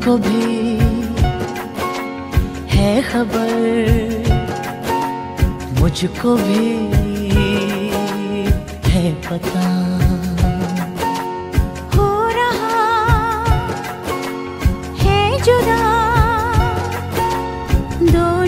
तुमको भी है खबर, मुझको भी है पता। हो रहा है जुदा दो